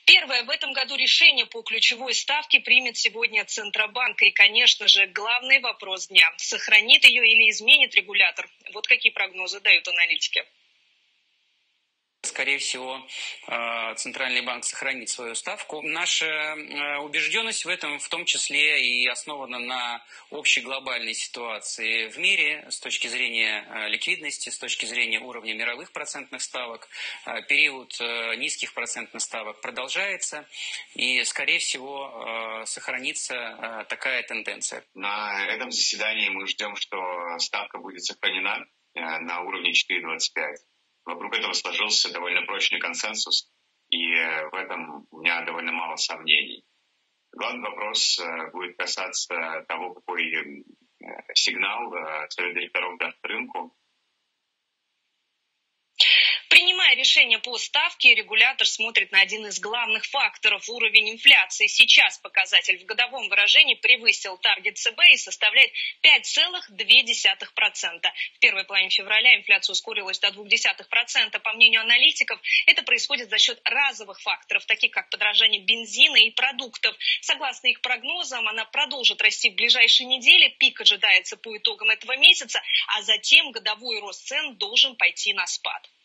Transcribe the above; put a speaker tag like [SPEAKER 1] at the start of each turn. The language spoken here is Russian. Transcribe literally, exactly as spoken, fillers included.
[SPEAKER 1] Первое. В этом году решение по ключевой ставке примет сегодня Центробанк. И, конечно же, главный вопрос дня. Сохранит ее или изменит регулятор? Вот какие прогнозы дают аналитики.
[SPEAKER 2] Скорее всего, Центральный банк сохранит свою ставку. Наша убежденность в этом в том числе и основана на общей глобальной ситуации в мире с точки зрения ликвидности, с точки зрения уровня мировых процентных ставок. Период низких процентных ставок продолжается, и, скорее всего, сохранится такая тенденция.
[SPEAKER 3] На этом заседании мы ждем, что ставка будет сохранена на уровне четыре двадцать пять. Вокруг этого сложился довольно прочный консенсус, и в этом у меня довольно мало сомнений. Главный вопрос будет касаться того, какой сигнал совет директоров даст рынку.
[SPEAKER 1] Принимая решение по ставке, регулятор смотрит на один из главных факторов – уровень инфляции. Сейчас показатель в годовом выражении превысил таргет ЦБ и составляет пять целых две десятых процента. В первой половине февраля инфляция ускорилась до двух десятых процента. По мнению аналитиков, это происходит за счет разовых факторов, таких как подорожание бензина и продуктов. Согласно их прогнозам, она продолжит расти в ближайшие недели. Пик ожидается по итогам этого месяца, а затем годовой рост цен должен пойти на спад.